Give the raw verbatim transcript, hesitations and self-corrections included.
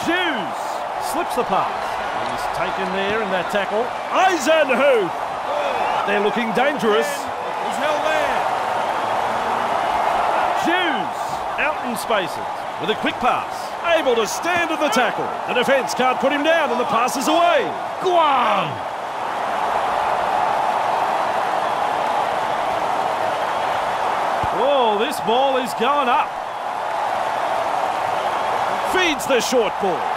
Hughes slips the pass. He's taken there in that tackle. Eisenhuth. They're looking dangerous. He's held there. Hughes out in spaces with a quick pass. Able to stand at the tackle. The defence can't put him down and the pass is away. Guam! Oh, this ball is going up. Feeds the short ball.